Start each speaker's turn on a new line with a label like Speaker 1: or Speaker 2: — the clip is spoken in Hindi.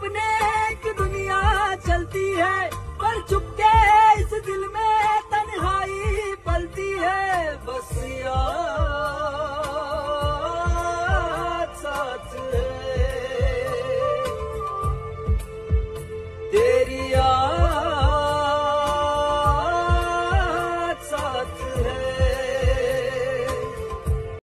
Speaker 1: सपने की दुनिया चलती है, पर चुपके इस दिल में